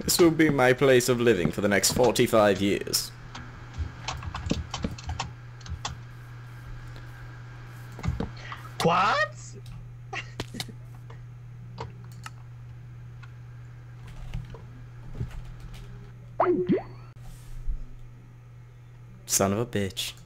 This will be my place of living for the next 45 years. What? Son of a bitch.